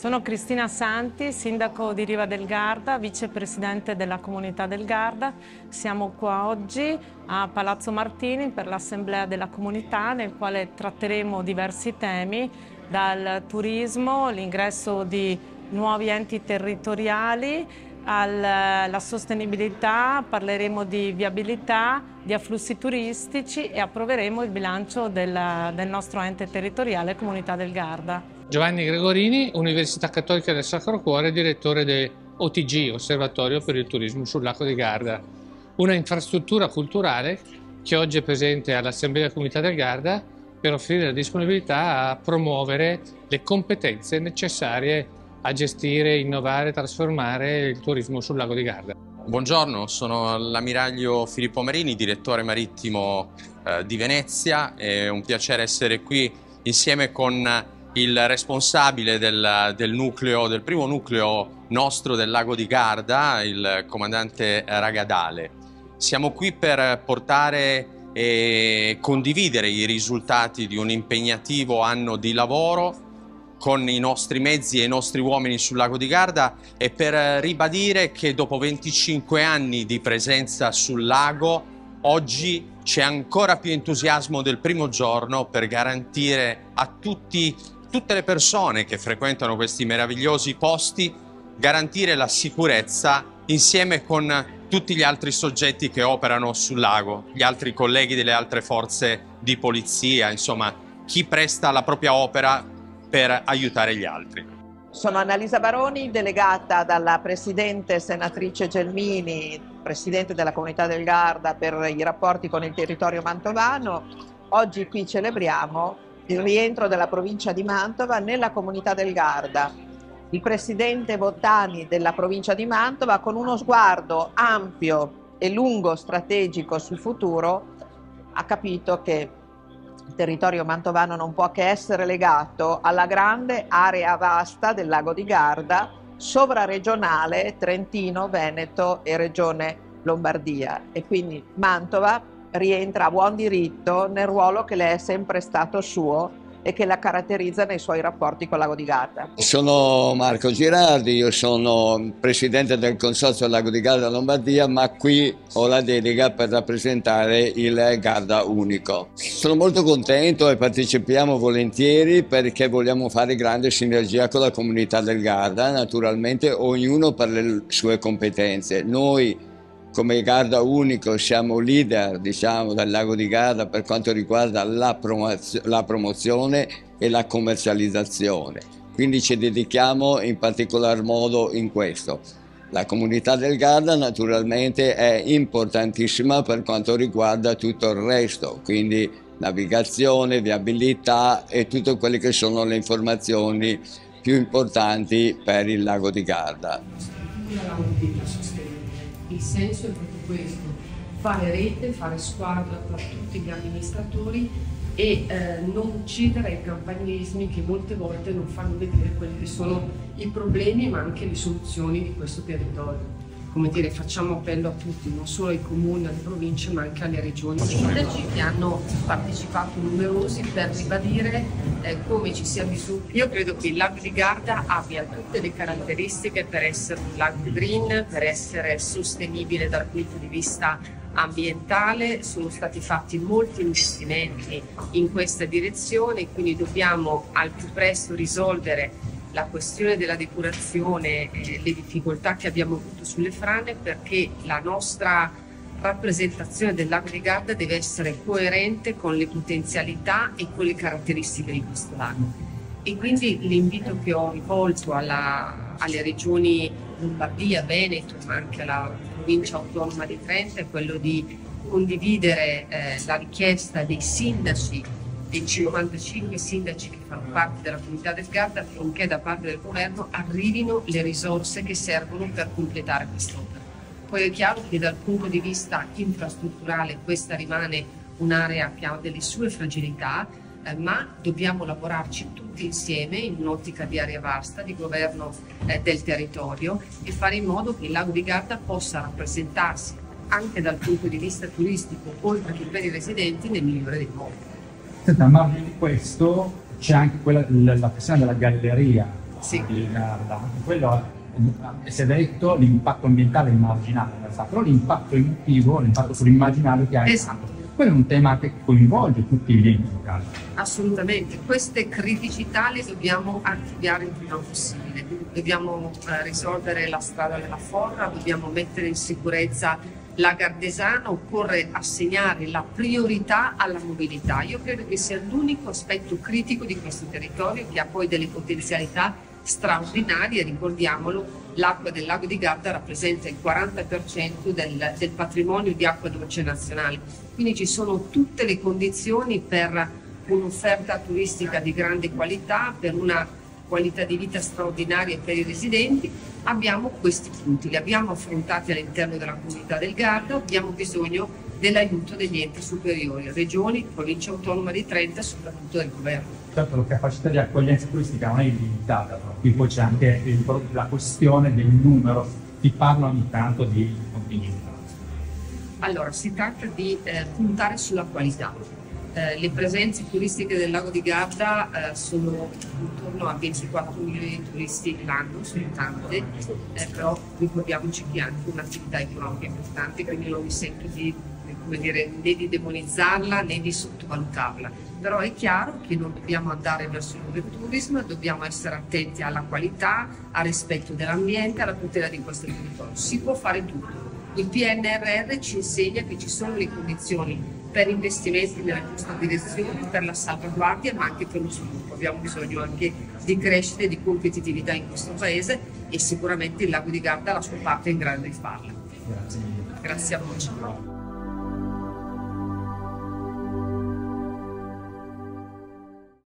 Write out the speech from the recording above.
Sono Cristina Santi, sindaco di Riva del Garda, vicepresidente della comunità del Garda. Siamo qua oggi a Palazzo Martini per l'assemblea della comunità, nel quale tratteremo diversi temi, dal turismo, l'ingresso di nuovi enti territoriali, alla sostenibilità, parleremo di viabilità, di afflussi turistici e approveremo il bilancio del nostro ente territoriale Comunità del Garda. Giovanni Gregorini, Università Cattolica del Sacro Cuore, direttore dell'OTG, Osservatorio per il Turismo sul Lago di Garda, una infrastruttura culturale che oggi è presente all'Assemblea Comunità del Garda per offrire la disponibilità a promuovere le competenze necessarie a gestire, innovare e trasformare il turismo sul Lago di Garda. Buongiorno, sono l'ammiraglio Filippo Marini, direttore marittimo di Venezia. È un piacere essere qui insieme con il responsabile del primo nucleo nostro del Lago di Garda, il comandante Ragadale. Siamo qui per portare e condividere i risultati di un impegnativo anno di lavoro con i nostri mezzi e i nostri uomini sul Lago di Garda e per ribadire che dopo 25 anni di presenza sul lago, oggi c'è ancora più entusiasmo del primo giorno per garantire a tutte le persone che frequentano questi meravigliosi posti, garantire la sicurezza insieme con tutti gli altri soggetti che operano sul lago, gli altri colleghi delle altre forze di polizia, insomma, chi presta la propria opera per aiutare gli altri. Sono Annalisa Baroni, delegata dalla Presidente Senatrice Gelmini, Presidente della Comunità del Garda per i rapporti con il territorio mantovano. Oggi qui celebriamo il rientro della provincia di Mantova nella Comunità del Garda. Il Presidente Bottani della provincia di Mantova, con uno sguardo ampio e lungo strategico sul futuro, ha capito che il territorio mantovano non può che essere legato alla grande area vasta del Lago di Garda, sovraregionale Trentino, Veneto e Regione Lombardia. E quindi Mantova rientra a buon diritto nel ruolo che le è sempre stato suo e che la caratterizza nei suoi rapporti con il Lago di Garda. Sono Marco Girardi, io sono presidente del Consorzio Lago di Garda Lombardia, ma qui ho la delega per rappresentare il Garda Unico. Sono molto contento e partecipiamo volentieri perché vogliamo fare grande sinergia con la comunità del Garda, naturalmente ognuno per le sue competenze. Noi come Garda Unico siamo leader, diciamo, del Lago di Garda per quanto riguarda la promozione e la commercializzazione. Quindi ci dedichiamo in particolar modo in questo. La comunità del Garda naturalmente è importantissima per quanto riguarda tutto il resto, quindi navigazione, viabilità e tutte quelle che sono le informazioni più importanti per il Lago di Garda. Il senso è proprio questo, fare rete, fare squadra tra tutti gli amministratori e non uccidere i campanilismi che molte volte non fanno vedere quelli che sono i problemi ma anche le soluzioni di questo territorio. Come dire, facciamo appello a tutti, non solo ai comuni, alle province ma anche alle regioni. I sindaci che hanno partecipato numerosi per ribadire come ci sia bisogno. Io credo che il Lago di Garda abbia tutte le caratteristiche per essere un lago green, per essere sostenibile dal punto di vista ambientale. Sono stati fatti molti investimenti in questa direzione, quindi dobbiamo al più presto risolvere la questione della depurazione e le difficoltà che abbiamo avuto sulle frane, perché la nostra rappresentazione del Lago di Garda deve essere coerente con le potenzialità e con le caratteristiche di questo lago. E quindi l'invito che ho rivolto alle regioni Lombardia, Veneto, ma anche alla provincia autonoma di Trento è quello di condividere la richiesta dei sindaci, dei 55 sindaci che fanno parte della comunità del Garda, affinché da parte del governo arrivino le risorse che servono per completare quest'opera. Poi è chiaro che dal punto di vista infrastrutturale questa rimane un'area che ha delle sue fragilità, ma dobbiamo lavorarci tutti insieme in un'ottica di area vasta, di governo del territorio, e fare in modo che il Lago di Garda possa rappresentarsi anche dal punto di vista turistico, oltre che per i residenti, nel migliore dei modi. A margine di questo c'è anche la questione della galleria Sì. di Garda. Quello si è detto l'impatto ambientale è marginale, però l'impatto emotivo, l'impatto sull'immaginario che ha è tanto. Quello è un tema che coinvolge tutti gli enti locali. Assolutamente, queste criticità le dobbiamo archiviare il prima possibile, dobbiamo risolvere la strada della Forra, dobbiamo mettere in sicurezza la Gardesana, occorre assegnare la priorità alla mobilità. Io credo che sia l'unico aspetto critico di questo territorio che ha poi delle potenzialità straordinarie, ricordiamolo, l'acqua del lago di Garda rappresenta il 40% del patrimonio di acqua dolce nazionale, quindi ci sono tutte le condizioni per un'offerta turistica di grande qualità, per una qualità di vita straordinaria per i residenti. Abbiamo questi punti, li abbiamo affrontati all'interno della comunità del Garda, abbiamo bisogno dell'aiuto degli enti superiori, regioni, provincia autonoma di Trento e soprattutto del governo. Certo, la capacità di accoglienza turistica non è illimitata, qui poi c'è anche la questione del numero, ti parlo ogni tanto di contingenti. Allora, si tratta di puntare sulla qualità. Le presenze turistiche del lago di Garda sono intorno a 24 milioni di turisti l'anno, sono tante, però ricordiamoci che è anche un'attività economica importante, quindi non mi sento di, come dire, né di demonizzarla né di sottovalutarla. Però è chiaro che non dobbiamo andare verso l'overtourismo, dobbiamo essere attenti alla qualità, al rispetto dell'ambiente, alla tutela di questo territorio. Si può fare tutto. Il PNRR ci insegna che ci sono le condizioni per investimenti nella giusta direzione, per la salvaguardia, ma anche per lo sviluppo. Abbiamo bisogno anche di crescita e di competitività in questo paese e sicuramente il lago di Garda ha la sua parte in grado di farla. Grazie mille. Grazie a voi.